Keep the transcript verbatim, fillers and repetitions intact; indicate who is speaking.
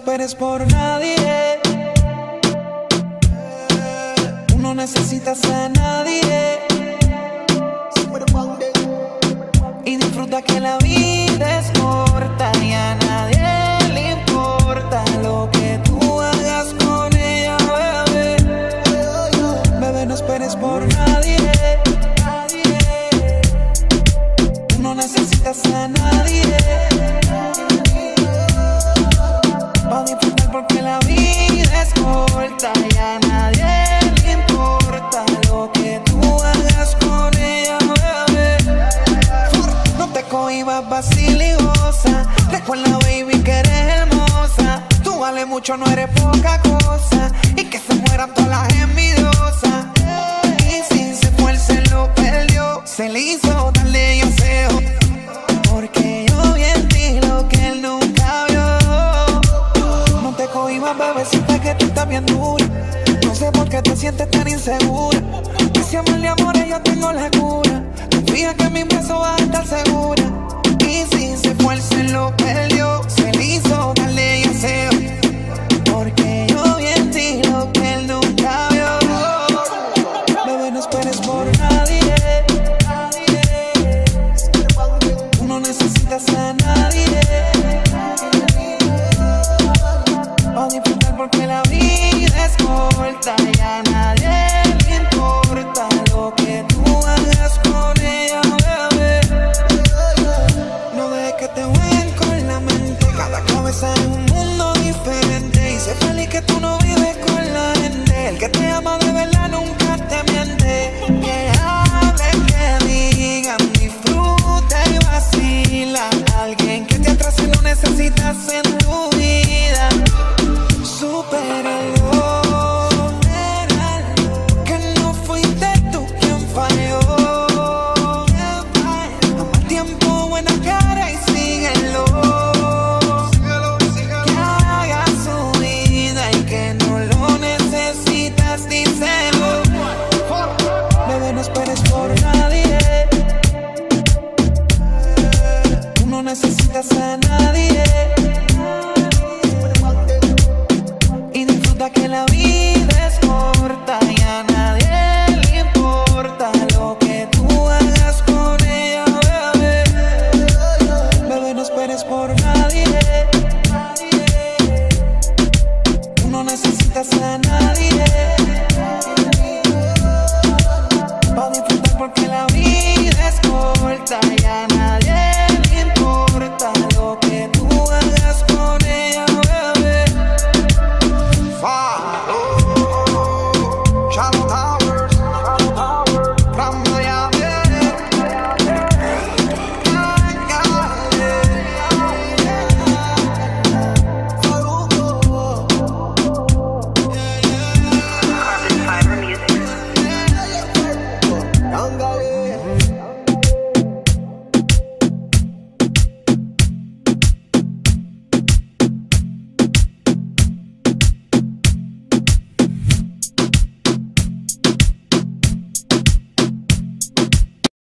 Speaker 1: esperes por nadie. Tú no necesitas a nadie. Y disfruta que la vida es corta y a nadie le importa lo que tú hagas con ella, bebé. Bebé, no esperes por nadie. Tú no necesitas a nadie. Va a disfrutar porque la vida es corta y a nadie le importa lo que tú hagas con ella, bebé. No te cohibas, vacila y goza. Recuerda, baby, que eres hermosa. Tú vales mucho, no eres poca cosa. Y que se mueran todas las envidiosas. Y si se fue, él se lo perdió. Se le hizo darle deseo. Porque yo vi en ti lo que él nunca vio. No te cohibas, bebecita, que tú estás bien dura. No sé por qué te sientes tan insegura. Que si amor de amores yo tengo la cura. Confía que en mi beso vas a estar segura. Y si se fue, él se lo perdió. Se le hizo darle deseo. Porque yo vi en ti lo que él nunca vio. Bebé, no esperes por nadie. Tú no necesitas a nadie. Va a disfrutar porque la vida es corta y a nadie le importa lo que tú hagas con ella, bebé. No dejes que te jueguen con la mente. Cada cabeza es un mundo diferente. Y sé feliz que tú no ves